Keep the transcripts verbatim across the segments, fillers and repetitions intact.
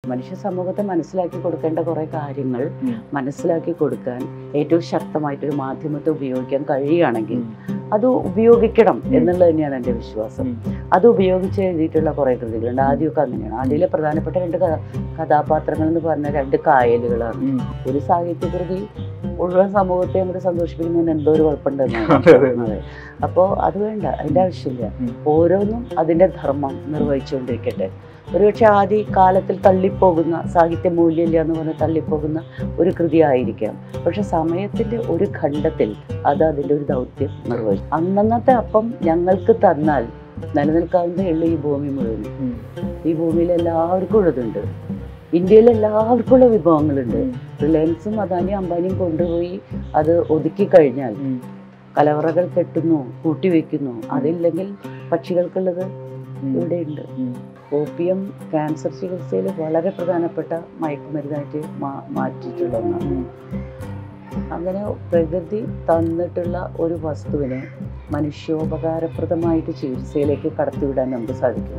മനുഷ്യ സമൂഹത്തെ മനസ്സിലാക്കി കൊടുക്കേണ്ട കുറേ കാര്യങ്ങൾ മനസ്സിലാക്കി കൊടുക്കാൻ ഏറ്റവും ശക്തമായിട്ടൊരു മാധ്യമത്തെ ഉപയോഗിക്കാൻ കഴിയുകയാണെങ്കിൽ അത് ഉപയോഗിക്കണം എന്നുള്ളത് തന്നെയാണ് എൻ്റെ വിശ്വാസം. അത് ഉപയോഗിച്ച് എഴുതിയിട്ടുള്ള കുറേ കൃതികളുണ്ട്. ആദ്യമൊക്കെ അങ്ങനെയാണ്. ആദ്യയിലെ പ്രധാനപ്പെട്ട രണ്ട് കഥാപാത്രങ്ങൾ എന്ന് പറഞ്ഞാൽ രണ്ട് കായലുകളാണ്. ഒരു സാഹിത്യകൃതി മുഴുവൻ സമൂഹത്തെ അങ്ങോട്ട് സന്തോഷിപ്പിക്കുന്നതിന് എന്തോ ഒരു കുഴപ്പമുണ്ടെന്നാണ്. അപ്പോൾ അത് വേണ്ട, അതിൻ്റെ ആവശ്യമില്ല. ഓരോന്നും അതിൻ്റെ ധർമ്മം നിർവഹിച്ചുകൊണ്ടിരിക്കട്ടെ. ഒരുപക്ഷെ ആദ്യ കാലത്തിൽ തള്ളിപ്പോകുന്ന സാഹിത്യ മൂല്യമില്ല എന്ന് പറഞ്ഞ് തള്ളിപ്പോകുന്ന ഒരു കൃതി ആയിരിക്കാം. പക്ഷെ സമയത്തിൻ്റെ ഒരു ഖണ്ഡത്തിൽ അത് അതിൻ്റെ ഒരു ദൗത്യം നിർവഹിച്ചു. അന്നന്നത്തെ അപ്പം ഞങ്ങൾക്ക് തന്നാൽ നിലനിൽക്കാവുന്നതേ ഉള്ളൂ ഈ ഭൂമി മുഴുവൻ. ഈ ഭൂമിയിൽ എല്ലാവർക്കും ഉള്ളതുണ്ട്. ഇന്ത്യയിൽ എല്ലാവർക്കും ഉള്ള വിഭവങ്ങളുണ്ട്. റിലയൻസും അദാനിയും അംബാനിയും കൊണ്ടുപോയി അത് ഒതുക്കി കഴിഞ്ഞാൽ കലവറകൾ കെട്ടുന്നു, കൂട്ടിവെക്കുന്നു. അതില്ലെങ്കിൽ പക്ഷികൾക്കുള്ളത് ഇവിടെയുണ്ട്. ഓപ്പിയം ക്യാൻസർ ചികിത്സയിൽ വളരെ പ്രധാനപ്പെട്ട മയക്കുമരുന്നായിട്ട് മാ മാറ്റിയിട്ടുള്ള ഒന്നാണ്. അങ്ങനെ പ്രകൃതി തന്നിട്ടുള്ള ഒരു വസ്തുവിനെ മനുഷ്യോപകാരപ്രദമായിട്ട് ചികിത്സയിലേക്ക് കടത്തിവിടാൻ നമുക്ക് സാധിക്കും.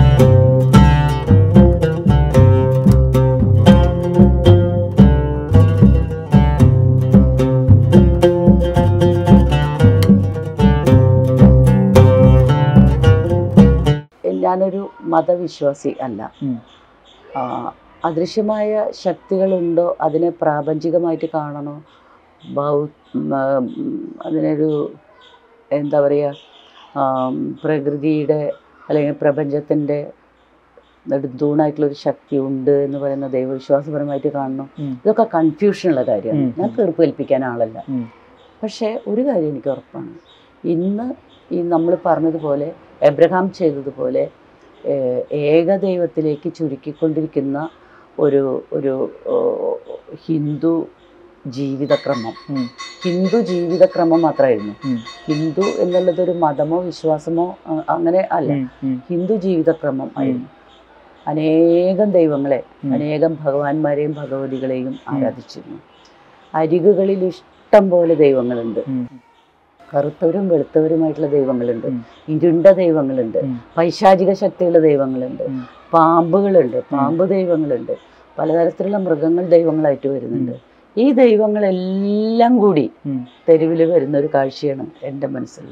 ഞാനൊരു മതവിശ്വാസി അല്ല. അദൃശ്യമായ ശക്തികളുണ്ടോ അതിനെ പ്രാപഞ്ചികമായിട്ട് കാണണോ, ബൗ അതിനൊരു എന്താ പറയുക, പ്രകൃതിയുടെ അല്ലെങ്കിൽ പ്രപഞ്ചത്തിൻ്റെ നെടുന്തൂണായിട്ടുള്ളൊരു ശക്തി ഉണ്ട് എന്ന് പറയുന്ന ദൈവവിശ്വാസപരമായിട്ട് കാണണം. ഇതൊക്കെ കൺഫ്യൂഷനുള്ള കാര്യമാണ്. ഞാൻ തീർപ്പ് കൽപ്പിക്കാൻ ആളല്ല. പക്ഷേ ഒരു കാര്യം എനിക്ക് ഉറപ്പാണ്. ഇന്ന് ഈ നമ്മൾ പറഞ്ഞതുപോലെ എബ്രഹാം ചെയ്തതുപോലെ ഏകദൈവത്തിലേക്ക് ചുരുക്കിക്കൊണ്ടിരിക്കുന്ന ഒരു ഒരു ഹിന്ദു ജീവിതക്രമം ഹിന്ദു ജീവിതക്രമം മാത്രമായിരുന്നു. ഹിന്ദു എന്നുള്ളതൊരു മതമോ വിശ്വാസമോ അങ്ങനെ അല്ല. ഹിന്ദു ജീവിതക്രമം ആയിരുന്നു. അനേകം ദൈവങ്ങളെ, അനേകം ഭഗവാന്മാരെയും ഭഗവതികളെയും ആരാധിച്ചിരുന്നു. അരികുകളിൽ ഇഷ്ടം പോലെ ദൈവങ്ങളുണ്ട്. കറുത്തവരും വെളുത്തവരുമായിട്ടുള്ള ദൈവങ്ങളുണ്ട്, ഇരുണ്ട ദൈവങ്ങളുണ്ട്, പൈശാചിക ശക്തിയുള്ള ദൈവങ്ങളുണ്ട്, പാമ്പുകളുണ്ട്, പാമ്പ് ദൈവങ്ങളുണ്ട്, പലതരത്തിലുള്ള മൃഗങ്ങൾ ദൈവങ്ങളായിട്ട് വരുന്നുണ്ട്. ഈ ദൈവങ്ങളെല്ലാം കൂടി തെരുവിൽ വരുന്ന ഒരു കാഴ്ചയാണ് എൻ്റെ മനസ്സിൽ.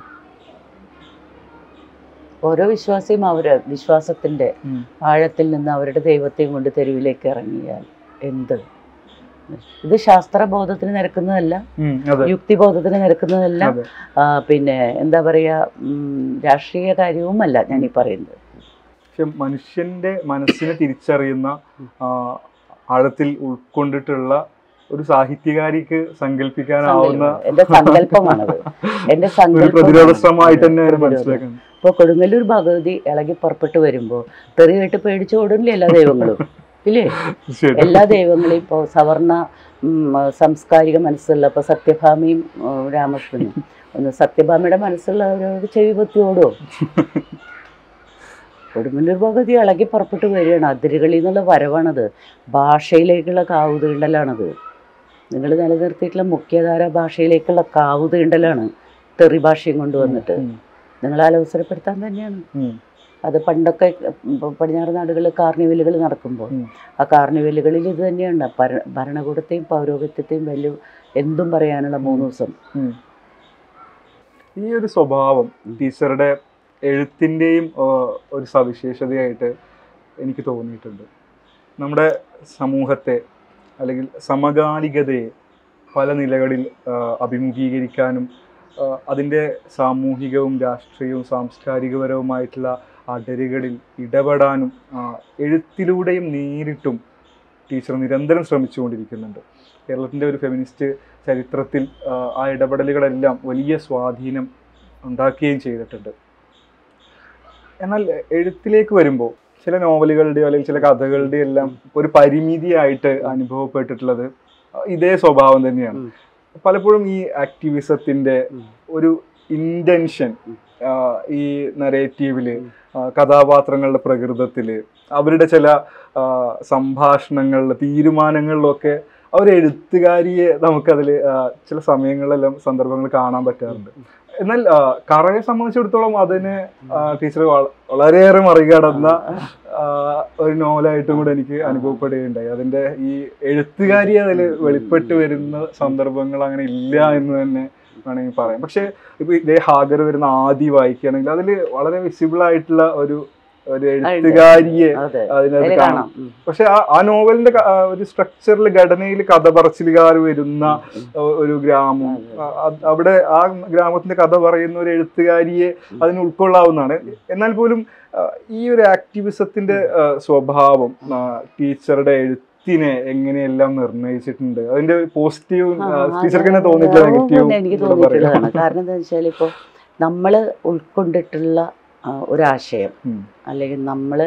ഓരോ വിശ്വാസിയും അവരുടെ വിശ്വാസത്തിൻ്റെ ആഴത്തിൽ നിന്ന് അവരുടെ ദൈവത്തെയും കൊണ്ട് തെരുവിലേക്ക് ഇറങ്ങിയാൽ എന്ത്, ഇത് ശാസ്ത്രബോധത്തിന് നിരക്കുന്നതല്ല, യുക്തിബോധത്തിന് നിരക്കുന്നതല്ല, പിന്നെ എന്താ പറയുക, രാഷ്ട്രീയ കാര്യവുമല്ല ഞാൻ ഈ പറയുന്നത്. പക്ഷെ മനുഷ്യന്റെ മനസ്സിനെ തിരിച്ചറിയുന്ന ആഴത്തിൽ ഉൾക്കൊണ്ടിട്ടുള്ള ഒരു സാഹിത്യകാരിക്ക് സങ്കല്പിക്കാനാവുന്ന എന്റെ സങ്കല്പമാണത്. എന്റെ പ്രതിരോധമായിട്ട് തന്നെ മനസ്സിലാക്കണം. ഇപ്പൊ കൊടുങ്ങല്ലൂർ ഭഗവതി ഇളകി പുറപ്പെട്ടു വരുമ്പോ തെറി കേട്ട് പേടിച്ചു ഓടുന്നില്ല എല്ലാ ദൈവങ്ങളും ഇല്ലേ? എല്ലാ ദൈവങ്ങളെയും ഇപ്പോൾ സവർണ സാംസ്കാരിക മനസ്സുള്ള ഇപ്പോൾ സത്യഭാമയും രാമകൃഷ്ണനും ഒന്ന് സത്യഭാമയുടെ മനസ്സുള്ളവരോട് ചെവി പൊത്തി ഓടുമോ? കൊടുങ്ങല്ലൂർ ഭഗവതി ഇളകി പുറപ്പെട്ടു വരികയാണ്. അതിരുകളിൽ നിന്നുള്ള വരവാണത്. ഭാഷയിലേക്കുള്ള കാവുതീണ്ടലാണത്. നിങ്ങൾ നിലനിർത്തിയിട്ടുള്ള മുഖ്യധാര ഭാഷയിലേക്കുള്ള കാവുതീണ്ടലാണ് തെറി ഭാഷയും കൊണ്ടുവന്നിട്ട് നിങ്ങളെ അലോസരപ്പെടുത്താൻ തന്നെയാണ്. അത് പണ്ടൊക്കെ പടിഞ്ഞാറ് നാടുകളിൽ കാർണിവലുകൾ നടക്കുമ്പോൾ ആ കാർണിവലുകളിൽ ഇത് തന്നെയാണ്. ഭരണകൂടത്തെയും പൗരോഹിത്യത്തെയും വലിയ എന്തും പറയാനുള്ള മൂന്ന് ദിവസം. ഈ ഒരു സ്വഭാവം ടീച്ചറുടെ എഴുത്തിൻ്റെയും ഒരു സവിശേഷതയായിട്ട് എനിക്ക് തോന്നിയിട്ടുണ്ട്. നമ്മുടെ സമൂഹത്തെ അല്ലെങ്കിൽ സമകാലികതയെ പല നിലകളിൽ അഭിമുഖീകരിക്കാനും അതിൻ്റെ സാമൂഹികവും രാഷ്ട്രീയവും സാംസ്കാരികപരവുമായിട്ടുള്ള അടരുകളിൽ ഇടപെടാനും എഴുത്തിലൂടെയും നേരിട്ടും ടീച്ചർ നിരന്തരം ശ്രമിച്ചുകൊണ്ടിരിക്കുന്നുണ്ട്. കേരളത്തിൻ്റെ ഒരു ഫെമിനിസ്റ്റ് ചരിത്രത്തിൽ ആ ഇടപെടലുകളെല്ലാം വലിയ സ്വാധീനം ഉണ്ടാക്കുകയും ചെയ്തിട്ടുണ്ട്. എന്നാൽ എഴുത്തിലേക്ക് വരുമ്പോൾ ചില നോവലുകളുടെയോ അല്ലെങ്കിൽ ചില കഥകളുടെയോ എല്ലാം ഒരു പരിമിതിയായിട്ട് അനുഭവപ്പെട്ടിട്ടുള്ളത് ഇതേ സ്വഭാവം തന്നെയാണ്. പലപ്പോഴും ഈ ആക്ടിവിസത്തിൻ്റെ ഒരു ഇൻറ്റൻഷൻ ഈ നരേറ്റീവില്, കഥാപാത്രങ്ങളുടെ പ്രകൃതത്തില്, അവരുടെ ചില സംഭാഷണങ്ങളിലും തീരുമാനങ്ങളിലൊക്കെ അവർ എഴുത്തുകാരിയെ നമുക്കതിൽ ചില സമയങ്ങളിലെല്ലാം സന്ദർഭങ്ങൾ കാണാൻ പറ്റാറുണ്ട്. എന്നാൽ കറയെ സംബന്ധിച്ചിടത്തോളം അതിന് ടീച്ചർ വളരെയേറെ മറികടന്ന ഒരു നോവലായിട്ടും കൂടെ എനിക്ക് അനുഭവപ്പെടുകയുണ്ടായി. അതിന്റെ ഈ എഴുത്തുകാരി അതിൽ വെളിപ്പെട്ട് വരുന്ന സന്ദർഭങ്ങൾ അങ്ങനെ ഇല്ല എന്ന് തന്നെ വേണമെങ്കിൽ പറയാം. പക്ഷെ ഇപ്പൊ ഇതേ ഹാഗർ വരുന്ന ആദി വായിക്കുകയാണെങ്കിൽ അതിൽ വളരെ വിസിബിൾ ആയിട്ടുള്ള ഒരു ഒരു എഴുത്തുകാരിയെ അതിനകത്ത് കാണാം. പക്ഷെ ആ ആ നോവലിന്റെ ഒരു സ്ട്രക്ചറിൽ ഘടനയിൽ കഥ പറച്ചിലുകാർ വരുന്ന ഒരു ഗ്രാമം, അവിടെ ആ ഗ്രാമത്തിന്റെ കഥ പറയുന്ന ഒരു എഴുത്തുകാരിയെ അതിന് ഉൾക്കൊള്ളാവുന്നതാണ്. എന്നാൽ പോലും ഈ ഒരു ആക്ടിവിസത്തിന്റെ സ്വഭാവം ടീച്ചറുടെ എഴുത്തിനെ എങ്ങനെയെല്ലാം നിർണയിച്ചിട്ടുണ്ട്? അതിന്റെ പോസിറ്റീവ് ടീച്ചർക്ക് തന്നെ തോന്നിയിട്ടില്ല, നെഗറ്റീവ് എനിക്ക് തോന്നിയിട്ടുള്ളതാണ്. കാരണം എന്താ വെച്ചാൽ ഇപ്പോൾ നമ്മള് ഉൾക്കൊണ്ടിട്ടുള്ള ഒരാശയം അല്ലെങ്കിൽ നമ്മൾ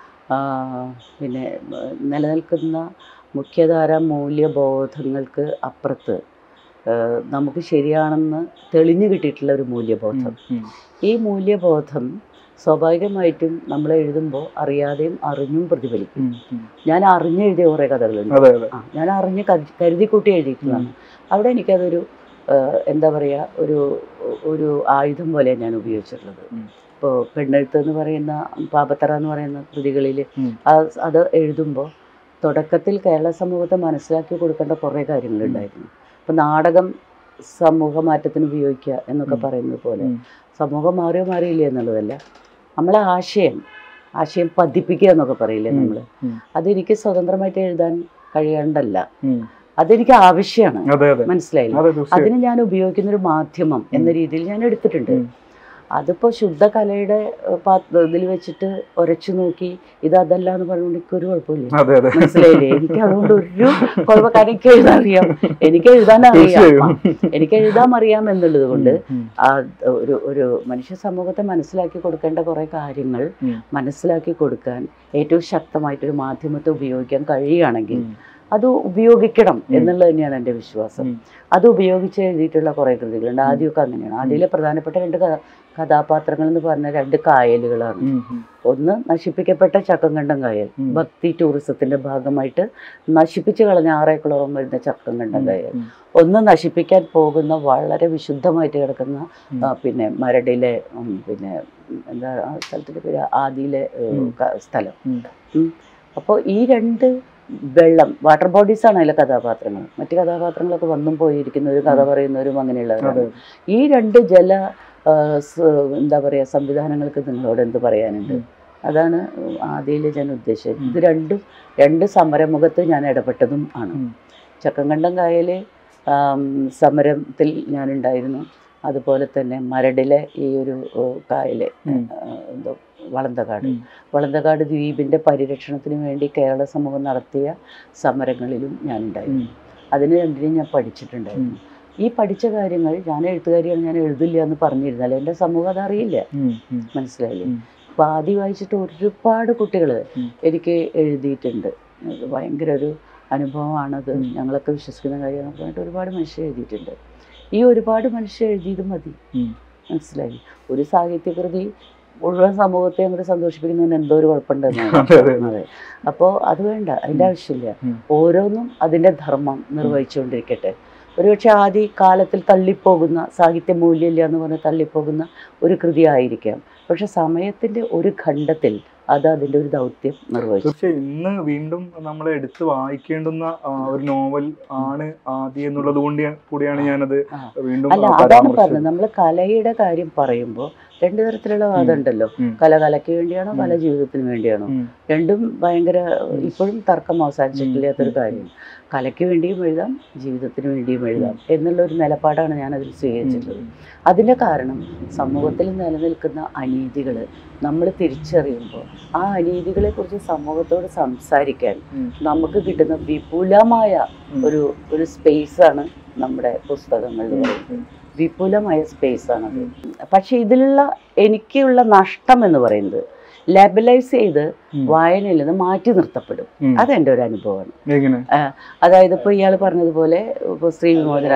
പിന്നെ നിലനിൽക്കുന്ന മുഖ്യധാര മൂല്യബോധങ്ങൾക്ക് അപ്പുറത്ത് നമുക്ക് ശരിയാണെന്ന് തെളിഞ്ഞു കിട്ടിയിട്ടുള്ള ഒരു മൂല്യബോധം. ഈ മൂല്യബോധം സ്വാഭാവികമായിട്ടും നമ്മൾ എഴുതുമ്പോൾ അറിയാതെയും അറിഞ്ഞും പ്രതിഫലിക്കും. ഞാൻ അറിഞ്ഞെഴുതിയ കുറേ കഥകളുണ്ട്. ആ ഞാൻ അറിഞ്ഞ് കരുതി കൂട്ടി എഴുതിയിട്ടുള്ളതാണ്. അവിടെ എനിക്കതൊരു എന്താ പറയുക, ഒരു ഒരു ആയുധം പോലെ ഞാൻ ഉപയോഗിച്ചിട്ടുള്ളത്. ഇപ്പോൾ പെണ്ണെഴുത്ത് എന്ന് പറയുന്ന പാപത്തറ എന്ന് പറയുന്ന കൃതികളിൽ അത് എഴുതുമ്പോൾ തുടക്കത്തിൽ കേരള സമൂഹത്തെ മനസ്സിലാക്കി കൊടുക്കേണ്ട കുറേ കാര്യങ്ങളുണ്ടായിരുന്നു. ഇപ്പം നാടകം സമൂഹ മാറ്റത്തിന് ഉപയോഗിക്കുക എന്നൊക്കെ പറയുന്നത് പോലെ സമൂഹം മാറിയോ മാറിയില്ല എന്നുള്ളതല്ല, നമ്മളെ ആശയം ആശയം പതിപ്പിക്കുക എന്നൊക്കെ പറയില്ലേ നമ്മൾ, അതെനിക്ക് സ്വതന്ത്രമായിട്ട് എഴുതാൻ കഴിയേണ്ടല്ല, അതെനിക്ക് ആവശ്യമാണ്. മനസ്സിലായില്ല? അതിന് ഞാൻ ഉപയോഗിക്കുന്നൊരു മാധ്യമം എന്ന രീതിയിൽ ഞാൻ എടുത്തിട്ടുണ്ട്. അതിപ്പോൾ ശുദ്ധകലയുടെ ഇതിൽ വെച്ചിട്ട് ഉരച്ചു നോക്കി ഇത് അതല്ല എന്ന് പറഞ്ഞുകൊണ്ട് എനിക്കൊരു കുഴപ്പമില്ല. മനസ്സിലായില്ലേ? എനിക്ക് അതുകൊണ്ട് ഒരു കുഴപ്പം. കാരണം എനിക്ക് എഴുതാൻ അറിയാം, എനിക്ക് എഴുതാൻ അറിയാം, എനിക്ക് എഴുതാൻ അറിയാം എന്നുള്ളത് കൊണ്ട് ഒരു ഒരു മനുഷ്യ സമൂഹത്തെ മനസ്സിലാക്കി കൊടുക്കേണ്ട കുറേ കാര്യങ്ങൾ മനസ്സിലാക്കി കൊടുക്കാൻ ഏറ്റവും ശക്തമായിട്ടൊരു മാധ്യമത്തെ ഉപയോഗിക്കാൻ കഴിയുകയാണെങ്കിൽ അത് ഉപയോഗിക്കണം എന്നുള്ളത് തന്നെയാണ് എൻ്റെ വിശ്വാസം. അത് ഉപയോഗിച്ച് എഴുതിയിട്ടുള്ള കുറേ കൃതികളുണ്ട്. ആദ്യമൊക്കെ അങ്ങനെയാണ്. ആദ്യയിലെ പ്രധാനപ്പെട്ട രണ്ട് കഥാപാത്രങ്ങൾ എന്ന് പറഞ്ഞ രണ്ട് കായലുകളാണ്. ഒന്ന് നശിപ്പിക്കപ്പെട്ട ചക്കങ്കണ്ടം കായൽ, ഭക്തി ടൂറിസത്തിന്റെ ഭാഗമായിട്ട് നശിപ്പിച്ചു കളഞ്ഞ ആറേക്കുളോളം വരുന്ന ചക്കങ്കണ്ടം കായൽ. ഒന്ന് നശിപ്പിക്കാൻ പോകുന്ന വളരെ വിശുദ്ധമായിട്ട് കിടക്കുന്ന പിന്നെ മരടിലെ പിന്നെ എന്താ ആ സ്ഥലത്തിന്റെ പേര്, ആദിയിലെ സ്ഥലം. അപ്പോൾ ഈ രണ്ട് വെള്ളം വാട്ടർ ബോഡീസ് ആണ് അതിലെ കഥാപാത്രങ്ങൾ. മറ്റു കഥാപാത്രങ്ങളൊക്കെ വന്നും പോയിരിക്കുന്നവരും കഥ പറയുന്നവരും അങ്ങനെയുള്ളവരാണ്. ഈ രണ്ട് ജല എന്താ പറയുക സംവിധാനങ്ങൾക്ക് നിങ്ങളോട് എന്ത് പറയാനുണ്ട്? അതാണ് ആദ്യയിൽ ഞാൻ ഉദ്ദേശിച്ചത്. ഇത് രണ്ടും രണ്ട് സമരമുഖത്ത് ഞാൻ ഇടപെട്ടതും ആണ്. ചക്കങ്കണ്ടം കായൽ സമരത്തിൽ ഞാനുണ്ടായിരുന്നു. അതുപോലെ തന്നെ മരടിലെ ഈ ഒരു കായൽ എന്തോ വളന്തകാട് വളന്തകാട് ദ്വീപിൻ്റെ പരിരക്ഷണത്തിന് വേണ്ടി കേരള സമൂഹം നടത്തിയ സമരങ്ങളിലും ഞാനുണ്ടായിരുന്നു. അതിന് രണ്ടിനും ഞാൻ പഠിച്ചിട്ടുണ്ടായിരുന്നു. ഈ പഠിച്ച കാര്യങ്ങൾ ഞാൻ എഴുത്തുകാരിയാണ്, ഞാൻ എഴുതില്ല എന്ന് പറഞ്ഞിരുന്നാൽ എൻ്റെ സമൂഹം അതറിയില്ല. മനസ്സിലായില്ലേ? അപ്പോൾ ആദ്യം വായിച്ചിട്ട് ഒരുപാട് കുട്ടികൾ എനിക്ക് എഴുതിയിട്ടുണ്ട്. ഭയങ്കര ഒരു അനുഭവമാണത്, ഞങ്ങളൊക്കെ വിശ്വസിക്കുന്ന കാര്യമാണ് പറഞ്ഞിട്ട് ഒരുപാട് മനുഷ്യർ എഴുതിയിട്ടുണ്ട്. ഈ ഒരുപാട് മനുഷ്യർ എഴുതിയത് മതി. മനസ്സിലായി? ഒരു സാഹിത്യകൃതി മുഴുവൻ സമൂഹത്തെ അങ്ങോട്ട് സന്തോഷിപ്പിക്കുന്നതിന് എന്തോ ഒരു കുഴപ്പമുണ്ടെന്നാണ്. അതെ. അപ്പോൾ അത് വേണ്ട, അതിൻ്റെ ആവശ്യമില്ല. ഓരോന്നും അതിൻ്റെ ധർമ്മം നിർവഹിച്ചുകൊണ്ടിരിക്കട്ടെ. ഒരുപക്ഷെ ആദ്യ കാലത്തിൽ തള്ളിപ്പോകുന്ന സാഹിത്യ മൂല്യമില്ല എന്ന് പറഞ്ഞ് തള്ളിപ്പോകുന്ന ഒരു കൃതി ആയിരിക്കാം, പക്ഷെ സമയത്തിൻ്റെ ഒരു ഖണ്ഡത്തിൽ അത് അതിൻ്റെ ഒരു ദൗത്യം നിർവഹിച്ചു. പക്ഷേ ഇന്ന് വീണ്ടും നമ്മൾ എടുത്ത് വായിക്കേണ്ടുന്ന ഒരു നോവൽ ആണ് ആദി എന്നുള്ളത് കൊണ്ട് കൂടിയാണ് ഞാനത് വീണ്ടും. അല്ല, അതാണ് പറഞ്ഞത്. നമ്മൾ കലയുടെ കാര്യം പറയുമ്പോൾ രണ്ടു തരത്തിലുള്ള വാദമുണ്ടല്ലോ. കല കലയ്ക്ക് വേണ്ടിയാണോ കല ജീവിതത്തിന് വേണ്ടിയാണോ? രണ്ടും ഭയങ്കര ഇപ്പോഴും തർക്കം അവസാനിച്ചിട്ടില്ലാത്തൊരു കാര്യം. കലയ്ക്ക് വേണ്ടിയും എഴുതാം, ജീവിതത്തിന് വേണ്ടിയും എഴുതാം എന്നുള്ള ഒരു നിലപാടാണ് ഞാനതിൽ സ്വീകരിച്ചിട്ടുള്ളത്. അതിൻ്റെ കാരണം സമൂഹത്തിൽ നിലനിൽക്കുന്ന അനീതികൾ നമ്മൾ തിരിച്ചറിയുമ്പോൾ ആ അനീതികളെക്കുറിച്ച് സമൂഹത്തോട് സംസാരിക്കാൻ നമുക്ക് കിട്ടുന്ന വിപുലമായ ഒരു ഒരു സ്പേസാണ് നമ്മുടെ പുസ്തകങ്ങളിൽ പറയുന്നത്. വിപുലമായ സ്പേസാണത്. പക്ഷെ ഇതിലുള്ള എനിക്കുള്ള നഷ്ടം എന്ന് പറയുന്നത് ലേബലൈസ് ചെയ്ത് വായനയിൽ നിന്ന് മാറ്റി നിർത്തപ്പെടും. അതെൻ്റെ ഒരു അനുഭവമാണ്. അതായത് ഇപ്പോൾ ഇയാൾ പറഞ്ഞതുപോലെ ഇപ്പോൾ സ്ത്രീ വിമോചന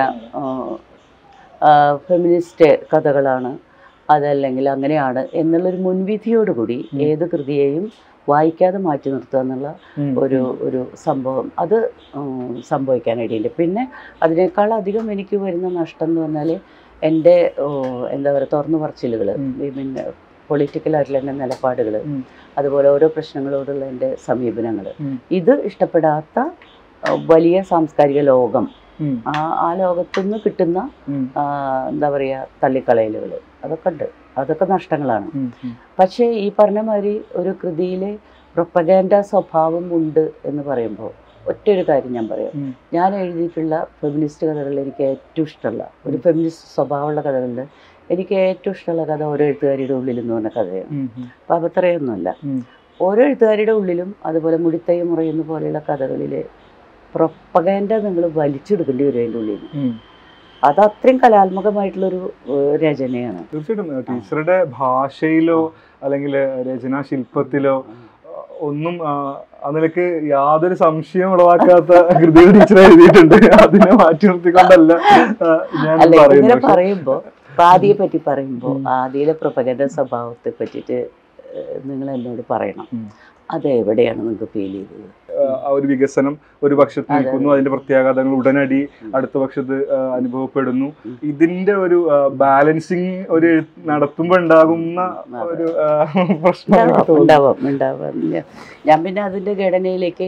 ഫെമിനിസ്റ്റ് കഥകളാണ്, അതല്ലെങ്കിൽ അങ്ങനെയാണ് എന്നുള്ളൊരു മുൻവിധിയോടുകൂടി ഏത് കൃതിയെയും വായിക്കാതെ മാറ്റി നിർത്തുക എന്നുള്ള ഒരു ഒരു സംഭവം അത് സംഭവിക്കാനിടയില്ല. പിന്നെ അതിനേക്കാളധികം എനിക്ക് വരുന്ന നഷ്ടം എന്ന് പറഞ്ഞാൽ എൻ്റെ എന്താ പറയുക തുറന്നു പറച്ചിലുകൾ, പിന്നെ പൊളിറ്റിക്കലായിട്ടുള്ള എൻ്റെ നിലപാടുകൾ, അതുപോലെ ഓരോ പ്രശ്നങ്ങളോടുള്ള എൻ്റെ സമീപനങ്ങൾ, ഇത് ഇഷ്ടപ്പെടാത്ത വലിയ സാംസ്കാരിക ലോകം, ആ ആ ലോകത്തുനിന്ന് കിട്ടുന്ന എന്താ പറയുക തള്ളിക്കളയലുകൾ, അതൊക്കെ ഉണ്ട്. അതൊക്കെ നഷ്ടങ്ങളാണ്. പക്ഷേ ഈ പറഞ്ഞ മാതിരി ഒരു കൃതിയിലെ പ്രൊപ്പഗാൻഡ സ്വഭാവം ഉണ്ട് എന്ന് പറയുമ്പോൾ ഒറ്റൊരു കാര്യം ഞാൻ പറയാം. ഞാൻ എഴുതിയിട്ടുള്ള ഫെമിനിസ്റ്റ് കഥകളിൽ എനിക്ക് ഏറ്റവും ഇഷ്ടമുള്ള ഒരു ഫെമിനിസ്റ്റ് സ്വഭാവമുള്ള കഥകളിൽ എനിക്ക് ഏറ്റവും ഇഷ്ടമുള്ള കഥ ഓരോ എഴുത്തുകാരിയുടെ ഉള്ളിൽ എന്ന് പറഞ്ഞ കഥയാണ്. അപ്പം അപത്രയൊന്നുമല്ല. ഓരോ എഴുത്തുകാരിയുടെ ഉള്ളിലും അതുപോലെ മുടിത്തൈ മുറയുന്ന പോലെയുള്ള കഥകളിലെ പ്രൊപ്പഗാൻഡ നിങ്ങൾ വലിച്ചെടുക്കേണ്ടി വരും അതിൻ്റെ ഉള്ളിൽ. അത് അത്രയും കലാത്മകമായിട്ടുള്ളൊരു രചനയാണ്. തീർച്ചയായിട്ടും ടീച്ചറുടെ ഭാഷയിലോ അല്ലെങ്കിൽ രചനാ ശില്പത്തിലോ ഒന്നും അതിലേക്ക് യാതൊരു സംശയം ഉളവാക്കാത്ത കൃതികൾ ടീച്ചർ എഴുതിയിട്ടുണ്ട്. അതിനെ മാറ്റി നിർത്തിക്കൊണ്ടല്ല ഞാൻ പറയുന്നത്. പറയുമ്പോ ആദിയെ പറ്റി പറയുമ്പോ ആദിയിലെ പ്രൊപ്പഗാൻഡ സ്വഭാവത്തെ പറ്റിയിട്ട് നിങ്ങൾ എന്നോട് പറയണം. അത് എവിടെയാണ് നിങ്ങൾക്ക് ഫീൽ ചെയ്തത്? ഒരു വികസനം ഒരു പക്ഷത്ത് നിൽക്കുന്നു, അതിന്റെ പ്രത്യാഘാതങ്ങൾ ഉടനടി അടുത്ത പക്ഷത്ത് അനുഭവപ്പെടുന്നു. ഇതിന്റെ ഒരു ബാലൻസിങ് ഒരു നടത്തുമ്പോൾ ഉണ്ടാകുന്ന ഒരു പ്രശ്നം ഉണ്ടാവാം ഉണ്ടാവാം ഞാൻ പിന്നെ അതിന്റെ ഘടനയിലേക്ക്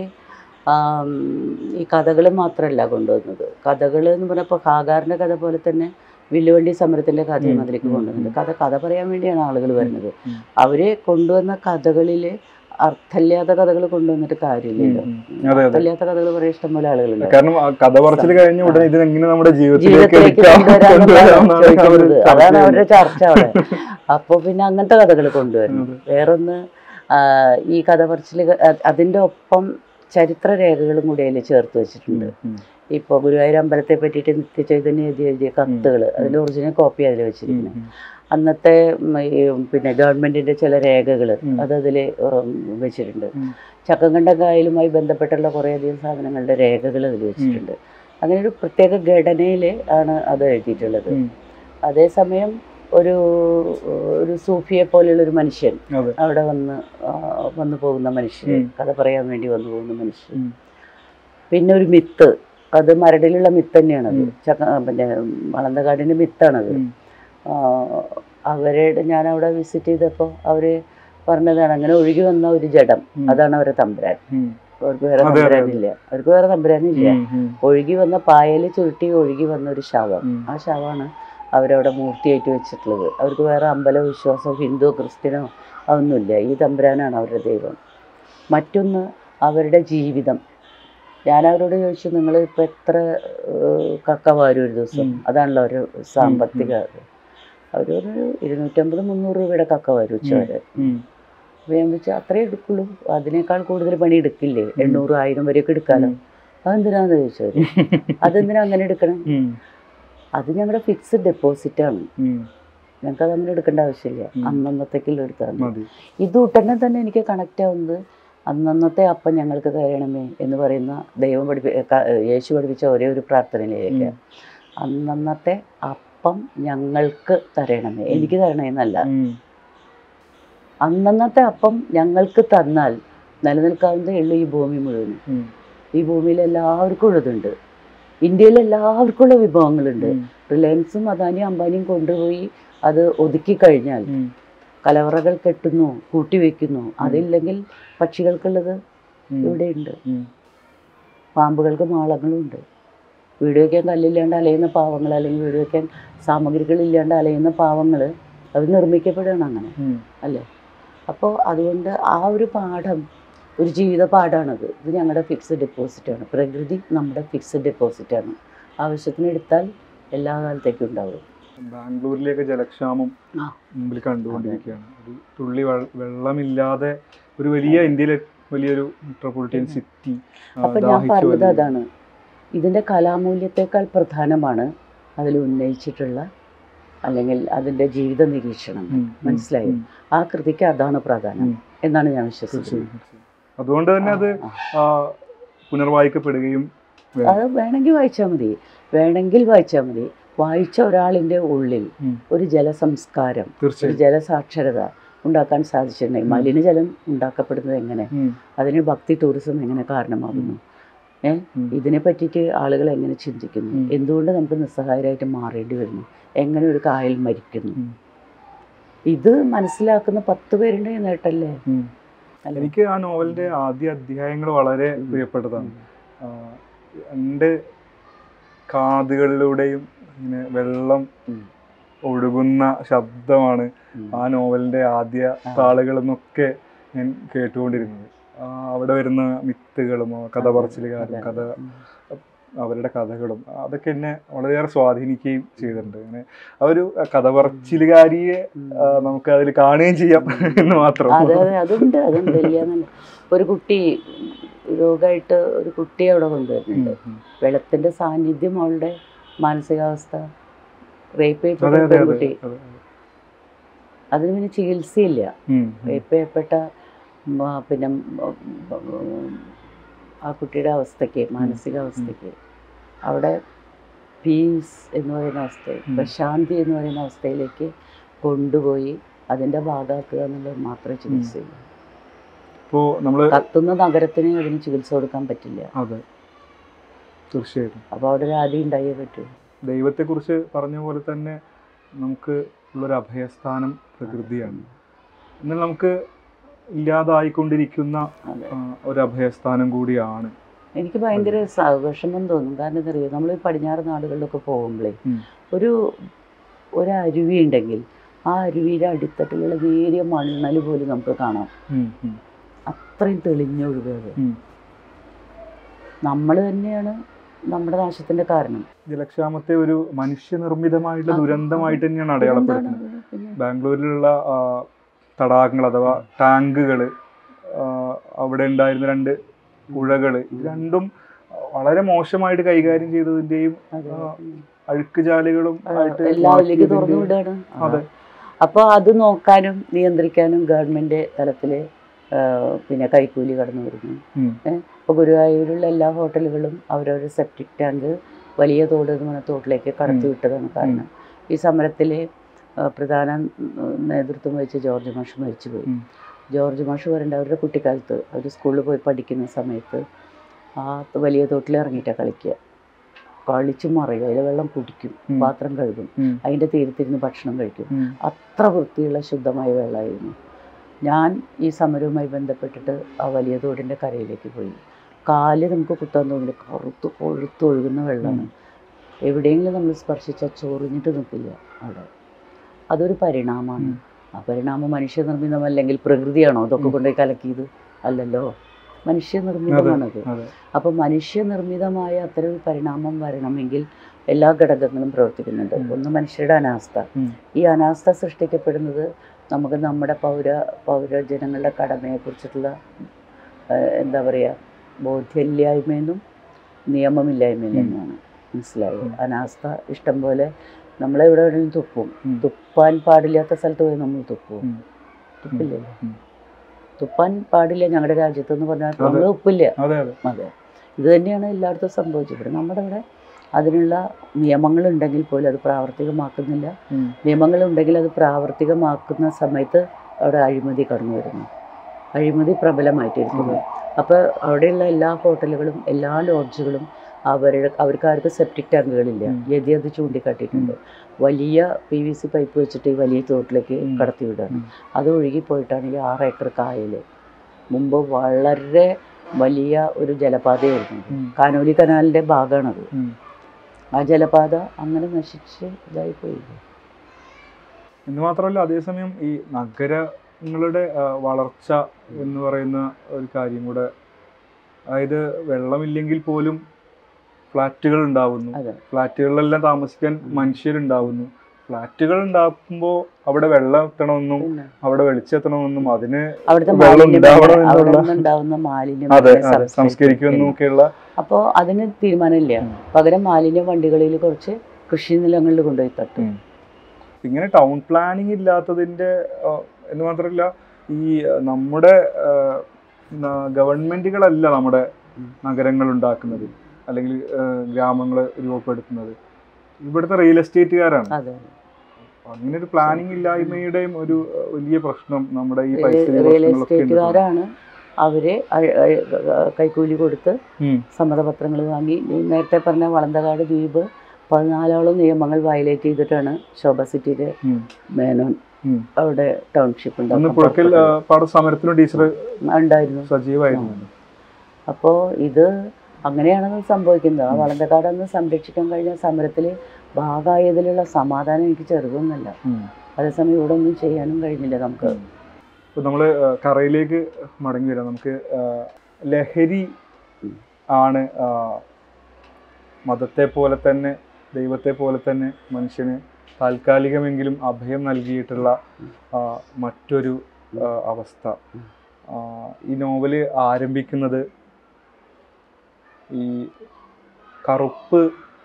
ഈ കഥകൾ മാത്രമല്ല കൊണ്ടുവന്നത്. കഥകൾ എന്ന് പറഞ്ഞപ്പോൾ ഹാഗാറിന്റെ കഥ പോലെ തന്നെ വില്ലുവണ്ടി സമരത്തിന്റെ കഥയും അതിലേക്ക് കൊണ്ടുവന്നത്. കഥ കഥ പറയാൻ വേണ്ടിയാണ് ആളുകൾ വരുന്നത്. അവര് കൊണ്ടുവന്ന കഥകളില് അർത്ഥമില്ലാത്ത കഥകൾ കൊണ്ടുവന്നിട്ട് കാര്യമില്ലല്ലോ. അർത്ഥമില്ലാത്ത കഥകൾ പറയാൻ ഇഷ്ടംപോലെ ആളുകളുണ്ട്. കാരണം കഥ പറച്ചിൽ കഴിഞ്ഞ ഉടനെ ഇതിനെങ്ങനെ നമ്മുടെ ജീവിതത്തിലേക്ക് ചോദിക്കുന്നത് അതാണ് അവരുടെ ചർച്ച അവിടെ. അപ്പോൾ പിന്നെ അങ്ങനത്തെ കഥകൾ കൊണ്ടുവരുന്നത്. വേറൊന്ന് ഈ കഥ പറച്ചിൽ അതിൻ്റെ ഒപ്പം ചരിത്ര രേഖകളും കൂടി അതിൽ ചേർത്ത് വെച്ചിട്ടുണ്ട്. ഇപ്പോൾ ഗുരുവായൂർ അമ്പലത്തെ പറ്റിയിട്ട് നിത്യചൈതന്യം എഴുതി എഴുതിയ കത്തുകൾ, അതിൻ്റെ ഒറിജിനൽ കോപ്പി അതിൽ വെച്ചിരിക്കുന്നത്. അന്നത്തെ പിന്നെ ഗവൺമെന്റിന്റെ ചില രേഖകൾ അത് അതിൽ വെച്ചിട്ടുണ്ട്. ചക്കങ്കണ്ടം കായലുമായി ബന്ധപ്പെട്ടുള്ള കുറേയധികം സാധനങ്ങളുടെ രേഖകൾ അതിൽ വെച്ചിട്ടുണ്ട്. അങ്ങനെ ഒരു പ്രത്യേക ഘടനയിൽ ആണ് അത് എഴുതിയിട്ടുള്ളത്. അതേസമയം ഒരു ഒരു സൂഫിയെ പോലെയുള്ളൊരു മനുഷ്യൻ അവിടെ വന്ന് വന്നു പോകുന്ന മനുഷ്യൻ, കഥ പറയാൻ വേണ്ടി വന്നു പോകുന്ന മനുഷ്യൻ. പിന്നെ ഒരു മിത്ത്, അത് മരടിലുള്ള മിത്ത് തന്നെയാണത്. ചക്ക പിന്നെ വളന്തകാടിൻ്റെ മിത്താണത്. അവരുടെ ഞാൻ അവിടെ വിസിറ്റ് ചെയ്തപ്പോൾ അവര് പറഞ്ഞതാണ് അങ്ങനെ ഒഴുകി വന്ന ഒരു ജഡം, അതാണ് അവരെ തമ്പുരാൻ. അവർക്ക് വേറെ തമ്പുരാനില്ല, അവർക്ക് വേറെ തമ്പുരാനില്ല. ഒഴുകി വന്ന പായല് ചുരുട്ടി ഒഴുകി വന്ന ഒരു ശവം, ആ ശവമാണ് അവരവിടെ മൂർത്തിയായിട്ട് വെച്ചിട്ടുള്ളത്. അവർക്ക് വേറെ അമ്പല വിശ്വാസമോ ഹിന്ദുവോ ക്രിസ്ത്യനോ അതൊന്നുമില്ല. ഈ തമ്പുരാനാണ് അവരുടെ ദൈവം. മറ്റൊന്ന് അവരുടെ ജീവിതം. ഞാൻ അവരോട് ചോദിച്ചു, നിങ്ങൾ ഇപ്പം എത്ര കക്ക വാരും ഒരു ദിവസം? അതാണല്ലോ ഒരു സാമ്പത്തിക. അവരൊരു ഇരുന്നൂറ്റമ്പത് മുന്നൂറ് രൂപയുടെ കക്ക വരും ഉച്ചവരെ. അപ്പോൾ ഞാൻ വെച്ചാൽ അത്രേ എടുക്കുള്ളൂ, അതിനേക്കാൾ കൂടുതൽ പണി എടുക്കില്ലേ? എണ്ണൂറ് ആയിരം വരെയൊക്കെ എടുക്കാമല്ലോ. അതെന്തിനാന്ന് ചോദിച്ചവര്. അതെന്തിനാ അങ്ങനെ എടുക്കണം? അത് ഞങ്ങളുടെ ഫിക്സ്ഡ് ഡെപ്പോസിറ്റാണ്, ഞങ്ങൾക്ക് അതങ്ങനെ എടുക്കേണ്ട ആവശ്യമില്ല, അന്നന്നത്തേക്കുള്ള എടുത്താൽ മതി. ഇത് ഉടനെ തന്നെ എനിക്ക് കണക്റ്റ് ആവുന്നത് അന്നന്നത്തെ അപ്പം ഞങ്ങൾക്ക് തരണമേ എന്ന് പറയുന്ന ദൈവം പഠിപ്പി യേശു പഠിപ്പിച്ച ഒരേ ഒരു പ്രാർത്ഥനയിലേക്ക്. അന്നന്നത്തെ അപ്പം ഞങ്ങൾക്ക് തരണമേ, എനിക്ക് തരണേന്നല്ല. അന്നന്നത്തെ അപ്പം ഞങ്ങൾക്ക് തന്നാൽ നിലനിൽക്കാവുന്നതേ ഉള്ളൂ ഈ ഭൂമി മുഴുവനും. ഈ ഭൂമിയിൽ എല്ലാവർക്കും ഉള്ളതുണ്ട്, ഇന്ത്യയിൽ എല്ലാവർക്കും ഉള്ള വിഭവങ്ങളുണ്ട്. റിലയൻസും അദാനിയും അംബാനിയും കൊണ്ടുപോയി അത് ഒതുക്കി കഴിഞ്ഞാൽ കലവറകൾ കെട്ടുന്നു, കൂട്ടിവെക്കുന്നു. അതില്ലെങ്കിൽ പക്ഷികൾക്കുള്ളത് ഇവിടെയുണ്ട്, പാമ്പുകൾക്ക് മാളങ്ങളുണ്ട്. വീട് വയ്ക്കാൻ കല്ലില്ലാണ്ട് അലയുന്ന പാവങ്ങൾ, അല്ലെങ്കിൽ വീട് വയ്ക്കാൻ സാമഗ്രികളില്ലാണ്ട് അലയുന്ന പാവങ്ങൾ അത് നിർമ്മിക്കപ്പെടുകയാണ് അങ്ങനെ അല്ലേ? അപ്പോൾ അതുകൊണ്ട് ആ ഒരു പാഠം ഒരു ജീവിത പാഠമാണത്. ഇത് ഞങ്ങളുടെ ഫിക്സ്ഡ് ഡെപ്പോസിറ്റാണ്. പ്രകൃതി നമ്മുടെ ഫിക്സ്ഡ് ഡെപ്പോസിറ്റാണ്. ആവശ്യത്തിന് എടുത്താൽ എല്ലാ കാലത്തേക്കും ഉണ്ടാവും. ബാംഗ്ലൂരിലേക്ക് ജലക്ഷാമം മുമ്പിൽ കണ്ടുകൊണ്ടിരിക്കുകയാണ്. ഒരു തുള്ളി വെള്ളമില്ലാതെ ഒരു വലിയ ഇന്ത്യയിലെ വലിയൊരു മെട്രോപൊളിറ്റൻ സിറ്റി. അപ്പം ഞാൻ പറഞ്ഞത് അതാണ്, ഇതിൻ്റെ കലാമൂല്യത്തെക്കാൾ പ്രധാനമാണ് അതിൽ ഉന്നയിച്ചിട്ടുള്ള അല്ലെങ്കിൽ അതിൻ്റെ ജീവിത നിരീക്ഷണം. മനസ്സിലായി? ആ കൃതിക്ക് അതാണ് പ്രാധാന്യം എന്നാണ് ഞാൻ വിശ്വസിക്കുന്നത്. അതുകൊണ്ട് തന്നെ അത് പുനർവായിക്കപ്പെടുകയും അത് വേണമെങ്കിൽ വായിച്ചാൽ മതി, വേണമെങ്കിൽ വായിച്ചാൽ മതി. വായിച്ച ഒരാളിൻ്റെ ഉള്ളിൽ ഒരു ജലസംസ്കാരം, ഒരു ജലസാക്ഷരത ഉണ്ടാക്കാൻ സാധിച്ചിട്ടുണ്ടെങ്കിൽ മലിനജലം ഉണ്ടാക്കപ്പെടുന്നത് എങ്ങനെ, അതിന് ഭക്തി ടൂറിസം എങ്ങനെ കാരണമാകുന്നു, ഏഹ് ഇതിനെ പറ്റിയിട്ട് ആളുകൾ എങ്ങനെ ചിന്തിക്കുന്നു, എന്തുകൊണ്ട് നമുക്ക് നിസ്സഹായരായിട്ട് മാറേണ്ടി വരുന്നു, എങ്ങനെ ഒരു കായൽ മരിക്കുന്നു, ഇത് മനസ്സിലാക്കുന്ന പത്ത് പേരുടെ നേട്ടല്ലേ. എനിക്ക് ആ നോവലിന്റെ ആദ്യ അധ്യായങ്ങൾ വളരെ പ്രിയപ്പെട്ടതാണ്. എൻ്റെ കാതുകളിലൂടെയും ഇങ്ങനെ വെള്ളം ഒഴുകുന്ന ശബ്ദമാണ് ആ നോവലിന്റെ ആദ്യ താളുകളിൽ നിന്നൊക്കെ ഞാൻ കേട്ടുകൊണ്ടിരുന്നത്. അവിടെ വരുന്ന മിത്തുകളും കഥ പറച്ചിലുകാരും കഥ അവരുടെ കഥകളും അതൊക്കെ എന്നെ വളരെയേറെ സ്വാധീനിക്കുകയും ചെയ്തിട്ടുണ്ട്. അങ്ങനെ ആ ഒരു കഥ പറച്ചിലുകാരിയെ നമുക്ക് അതിൽ കാണുകയും ചെയ്യാം എന്ന് മാത്രം. അതെ അതെ അതുണ്ട് അതുണ്ട് ഇല്ലാന്നല്ല. ഒരു കുട്ടി രോഗമായിട്ട് ഒരു കുട്ടിയെ അവിടെ കൊണ്ടുവരുന്നുണ്ട്. വെള്ളത്തിന്റെ സാന്നിധ്യം അവളുടെ മാനസികാവസ്ഥ, റേപ്പ് ചെയ്യപ്പെട്ട പെൺകുട്ടി, അതിന് പിന്നെ ചികിത്സയില്ല. റേപ്പ് ചെയ്യപ്പെട്ട പിന്നെ ആ കുട്ടിയുടെ അവസ്ഥയ്ക്ക്, മാനസികാവസ്ഥയ്ക്ക് അവിടെ പീസ് എന്ന് പറയുന്ന അവസ്ഥ, പ്രശാന്തി എന്ന് പറയുന്ന അവസ്ഥയിലേക്ക് കൊണ്ടുപോയി അതിൻ്റെ ഭാഗമാക്കുക എന്നുള്ളത് മാത്രമേ ചികിത്സയില്ല. ഇപ്പോൾ നമ്മൾ കത്തുന്ന നഗരത്തിന് അതിന് ചികിത്സ കൊടുക്കാൻ പറ്റില്ല. അതെ, തീർച്ചയായിട്ടും. അപ്പോൾ അവിടെ ഒരു ആദ്യം ഉണ്ടായേ പറ്റൂ. ദൈവത്തെക്കുറിച്ച് പറഞ്ഞ പോലെ തന്നെ നമുക്ക് ഉള്ളൊരു അഭയസ്ഥാനം പ്രകൃതിയാണ്. എന്നാൽ നമുക്ക് ഇല്ലാതായിക്കൊണ്ടിരിക്കുന്ന ഒരു അഭയസ്ഥാനം കൂടിയാണ്. എനിക്ക് ഭയങ്കര വിഷമം തോന്നും. കാരണം എന്താ പറയുക, നമ്മൾ പടിഞ്ഞാറ് നാടുകളിലൊക്കെ പോകുമ്പോഴേ ഒരു ഒരു അരുവി ഉണ്ടെങ്കിൽ ആ അരുവിയുടെ അടിത്തട്ടിലുള്ള നേരിയ മണ്ണൽ പോലും നമുക്ക് കാണാം. അത്രയും തെളിഞ്ഞൊഴുകുന്നത് നമ്മൾ തന്നെയാണ് നമ്മുടെ നാശത്തിന്റെ കാരണം. ജലക്ഷാമത്തെ ഒരു മനുഷ്യനിർമ്മിതമായിട്ടുള്ള ദുരന്തമായിട്ട് തന്നെയാണ് അടയാളപ്പെടുത്തുന്നത്. ബാംഗ്ലൂരിലുള്ള തടാകങ്ങൾ അഥവാ ടാങ്കുകൾ, അവിടെ ഉണ്ടായിരുന്ന രണ്ട് പുഴകൾ, ഇത് രണ്ടും വളരെ മോശമായിട്ട് കൈകാര്യം ചെയ്തതിന്റെയും അഴുക്കുചാലുകളും എല്ലാവരിലേക്ക് തുറന്നു വിടുകയാണ്. അതെ. അപ്പോൾ അത് നോക്കാനും നിയന്ത്രിക്കാനും ഗവൺമെന്റ് തലത്തില് പിന്നെ കൈക്കൂലി കടന്നു വരുന്നു. ഇപ്പോൾ ഗുരുവായൂരുള്ള എല്ലാ ഹോട്ടലുകളും അവരവരുടെ സെപ്റ്റിക് ടാങ്ക് വലിയ തോട് എന്ന് പറഞ്ഞ തോട്ടിലേക്ക് കടത്തി വിട്ടതാണ് കാരണം. ഈ സമരത്തിലെ പ്രധാന നേതൃത്വം വഹിച്ച ജോർജ് മാഷ് മരിച്ചുപോയി. ജോർജ് മാഷ് പറയേണ്ട അവരുടെ കുട്ടിക്കാലത്ത് അവർ സ്കൂളിൽ പോയി പഠിക്കുന്ന സമയത്ത് ആ വലിയ തോട്ടിൽ ഇറങ്ങിയിട്ടാണ് കളിക്കുക. കളിച്ചു മറിയും, അതിലെ വെള്ളം കുടിക്കും, പാത്രം കഴുകും, അതിൻ്റെ തീരത്തിരുന്ന് ഭക്ഷണം കഴിക്കും. അത്ര വൃത്തിയുള്ള ശുദ്ധമായ വെള്ളമായിരുന്നു. ഞാൻ ഈ സമരവുമായി ബന്ധപ്പെട്ടിട്ട് ആ വലിയ തോടിൻ്റെ കരയിലേക്ക് പോയി. കാല് നമുക്ക് കുത്താൻ തോന്നില്ല, കറുത്ത് കൊഴുത്തൊഴുകുന്ന വെള്ളമാണ്. എവിടെയെങ്കിലും നമ്മൾ സ്പർശിച്ചാൽ ചൊറിഞ്ഞിട്ട് നിൽക്കില്ല അവിടെ. അതൊരു പരിണാമമാണ്. ആ പരിണാമം മനുഷ്യനിർമ്മിതമല്ലെങ്കിൽ പ്രകൃതിയാണോ അതൊക്കെ കൊണ്ടുപോയി കലക്കിയത്? അല്ലല്ലോ, മനുഷ്യനിർമ്മിതമാണത്. അപ്പം മനുഷ്യനിർമ്മിതമായ അത്തരം ഒരു പരിണാമം വരണമെങ്കിൽ എല്ലാ ഘടകങ്ങളും പ്രവർത്തിക്കുന്നുണ്ട്. ഒന്ന് മനുഷ്യരുടെ അനാസ്ഥ. ഈ അനാസ്ഥ സൃഷ്ടിക്കപ്പെടുന്നത് നമുക്ക് നമ്മുടെ പൗര പൗരജനങ്ങളുടെ കടമയെക്കുറിച്ചിട്ടുള്ള എന്താ പറയുക ബോധ്യമില്ലായ്മയെന്നും നിയമമില്ലായ്മയും തന്നെയാണ്. മനസ്സിലായത്? അനാസ്ഥ ഇഷ്ടം പോലെ നമ്മളെവിടെ വേണമെങ്കിലും തുപ്പും. തുപ്പാൻ പാടില്ലാത്ത സ്ഥലത്ത് പോയി നമ്മൾ തുപ്പും. തുപ്പില്ലല്ലോ, തുപ്പാൻ പാടില്ല ഞങ്ങളുടെ രാജ്യത്ത് എന്ന് പറഞ്ഞാൽ നമ്മൾ തുപ്പില്ല. അതെ, ഇത് തന്നെയാണ് എല്ലായിടത്തും സംഭവിച്ചത്. ഇവിടെ നമ്മുടെ ഇവിടെ അതിനുള്ള നിയമങ്ങളുണ്ടെങ്കിൽ പോലും അത് പ്രാവർത്തികമാക്കുന്നില്ല. നിയമങ്ങളുണ്ടെങ്കിൽ അത് പ്രാവർത്തികമാക്കുന്ന സമയത്ത് അവിടെ അഴിമതി കടന്നു വരുന്നു. അഴിമതി പ്രബലമായിട്ടിരിക്കുന്നു. അപ്പോൾ അവിടെയുള്ള എല്ലാ ഹോട്ടലുകളും എല്ലാ ലോഡ്ജുകളും അവരുടെ അവർക്കാർക്ക് സെപ്റ്റിക് ടാങ്കുകളില്ല. യതി അത് ചൂണ്ടിക്കാട്ടിയിട്ടുണ്ട്. വലിയ പി വി സി പൈപ്പ് വെച്ചിട്ട് ഈ വലിയ തോട്ടിലേക്ക് കടത്തി വിടുകയാണ്. അത് ഒഴുകിപ്പോയിട്ടാണ് ഈ ആറ് ഏക്കർ കായൽ. മുമ്പ് വളരെ വലിയ ഒരു ജലപാതയായിരുന്നു. കാനോലി കനാലിൻ്റെ ഭാഗമാണത്. ആ ജലപാത അങ്ങനെ നശിച്ച് ഇതായിപ്പോയി. എന്ന് മാത്രമല്ല, അതേസമയം ഈ നഗരങ്ങളുടെ വളർച്ച എന്ന് പറയുന്ന ഒരു കാര്യം കൂടെ, അതായത് വെള്ളമില്ലെങ്കിൽ പോലും ഫ്ലാറ്റുകൾ ഉണ്ടാവുന്നു. ഫ്ലാറ്റുകളിലെല്ലാം താമസിക്കാൻ മനുഷ്യരുണ്ടാവുന്നു. ഫ്ലാറ്റുകൾ ഉണ്ടാക്കുമ്പോൾ അവിടെ വെള്ളം എത്തണമെന്നും അവിടെ വെളിച്ചം എത്തണമെന്നും അതിന് സംസ്കരിക്കുമെന്നും ഒക്കെയുള്ള അപ്പോൾ അതിന് തീരുമാനമില്ല. പകരം മാലിന്യ വണ്ടികളിൽ കുറച്ച് കൃഷി നിലങ്ങളിൽ കൊണ്ടുപോയി തട്ടും. ഇങ്ങനെ ടൗൺ പ്ലാനിങ് ഇല്ലാത്തതിന്റെ എന്ന് മാത്രമല്ല, ഈ നമ്മുടെ ഗവൺമെന്റുകളല്ല നമ്മുടെ നഗരങ്ങൾ ഉണ്ടാക്കുന്നത് അല്ലെങ്കിൽ ഗ്രാമങ്ങൾ രൂപപ്പെടുത്തുന്നത്. ഇവിടുത്തെ റിയൽ എസ്റ്റേറ്റുകാരാണ്. അങ്ങനെ ഒരു പ്ലാനിങ് ഇല്ലായ്മയുടെയും ഒരു വലിയ പ്രശ്നം നമ്മുടെ ഈ റിയൽ എസ്റ്റേറ്റുകാരാണ് അവര് കൈക്കൂലി കൊടുത്ത് സമ്മതപത്രങ്ങൾ വാങ്ങി. നേരത്തെ പറഞ്ഞ വളന്തകാട് ദ്വീപ് പതിനാലോളം നിയമങ്ങൾ വയലേറ്റ് ചെയ്തിട്ടാണ് ശോഭ സിറ്റിയിലെ മേനോൻ അവിടെ ടൗൺഷിപ്പ് ഉണ്ടായിരുന്നു. അപ്പോൾ ഇത് അങ്ങനെയാണെന്ന് സംഭവിക്കുന്നത്. ആ വളന്തകാടൊന്ന് സംരക്ഷിക്കാൻ കഴിഞ്ഞ സമരത്തിൽ ഭാഗമായതിലുള്ള സമാധാനം എനിക്ക് ചെറുതൊന്നുമല്ല. അതേസമയം ഇവിടെ ഒന്നും ചെയ്യാനും കഴിഞ്ഞില്ല നമുക്ക്. ഇപ്പോൾ നമ്മൾ കറയിലേക്ക് മടങ്ങി വരാം. നമുക്ക് ലഹരി ആണ് മതത്തെ പോലെ തന്നെ ദൈവത്തെ പോലെ തന്നെ മനുഷ്യന് താൽക്കാലികമെങ്കിലും അഭയം നൽകിയിട്ടുള്ള മറ്റൊരു അവസ്ഥ. ഈ നോവല് ആരംഭിക്കുന്നത് ഈ കറുപ്പ്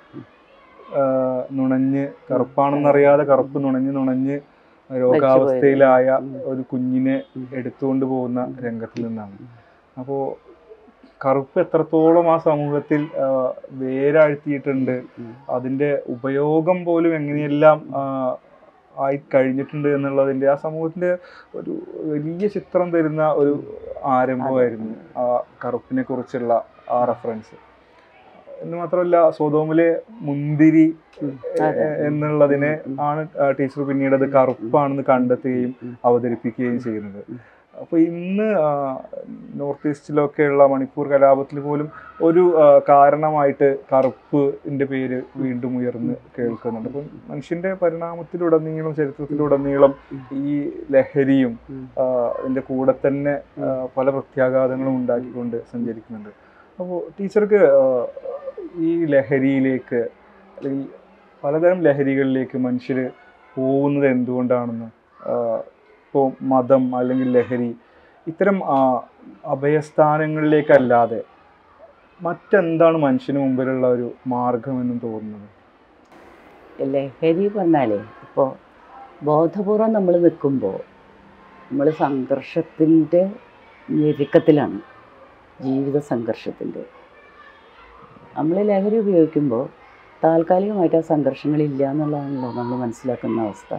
നുണഞ്ഞ് കറുപ്പാണെന്നറിയാതെ കറുപ്പ് നുണഞ്ഞ് നുണഞ്ഞ് രോഗാവസ്ഥയിലായ ഒരു കുഞ്ഞിനെ എടുത്തുകൊണ്ട് പോകുന്ന രംഗത്തിൽ നിന്നാണ്. അപ്പോൾ കറുപ്പ് എത്രത്തോളം ആ സമൂഹത്തിൽ വേരാഴ്ത്തിയിട്ടുണ്ട്, അതിൻ്റെ ഉപയോഗം പോലും എങ്ങനെയെല്ലാം ആയി കഴിഞ്ഞിട്ടുണ്ട് എന്നുള്ളതിൻ്റെ ആ സമൂഹത്തിൻ്റെ ഒരു വലിയ ചിത്രം തരുന്ന ഒരു ആരംഭമായിരുന്നു ആ കറുപ്പിനെ കുറിച്ചുള്ള ആ റെഫറൻസ്. എന്ന് മാത്രമല്ല സോതോമിലെ മുന്തിരി എന്നുള്ളതിനെ ആണ് ടീച്ചർ പിന്നീട് അത് കറുപ്പാണെന്ന് കണ്ടെത്തുകയും അവതരിപ്പിക്കുകയും ചെയ്യുന്നത്. അപ്പോൾ ഇന്ന് നോർത്ത് ഈസ്റ്റിലൊക്കെയുള്ള മണിപ്പൂർ കലാപത്തിൽ പോലും ഒരു കാരണമായിട്ട് കറുപ്പിൻ്റെ പേര് വീണ്ടും ഉയർന്ന് കേൾക്കുന്നുണ്ട്. അപ്പം മനുഷ്യൻ്റെ പരിണാമത്തിലുടനീളം ചരിത്രത്തിലുടനീളം ഈ ലഹരിയും അതിൻ്റെ കൂടെ തന്നെ പല പ്രത്യാഘാതങ്ങളും ഉണ്ടാക്കിക്കൊണ്ട് സഞ്ചരിക്കുന്നുണ്ട്. അപ്പോൾ ടീച്ചർക്ക് ഈ ലഹരിയിലേക്ക് അല്ലെങ്കിൽ പലതരം ലഹരികളിലേക്ക് മനുഷ്യർ പോകുന്നത് എന്തുകൊണ്ടാണെന്ന്, ഇപ്പോൾ മതം അല്ലെങ്കിൽ ലഹരി ഇത്തരം അഭയസ്ഥാനങ്ങളിലേക്കല്ലാതെ മറ്റെന്താണ് മനുഷ്യന് മുമ്പിലുള്ള ഒരു മാർഗമെന്നും തോന്നുന്നത്? ലഹരി പറഞ്ഞാലേ ഇപ്പോൾ ബോധപൂർവം നമ്മൾ നിൽക്കുമ്പോൾ നമ്മൾ സംഘർഷത്തിൻ്റെ ഞെരുക്കത്തിലാണ്, ജീവിത സംഘർഷത്തിൻ്റെ. നമ്മൾ ലഹരി ഉപയോഗിക്കുമ്പോൾ താൽക്കാലികമായിട്ട് ആ സംഘർഷങ്ങളില്ല എന്നുള്ളതാണല്ലോ നമ്മൾ മനസ്സിലാക്കുന്ന അവസ്ഥ.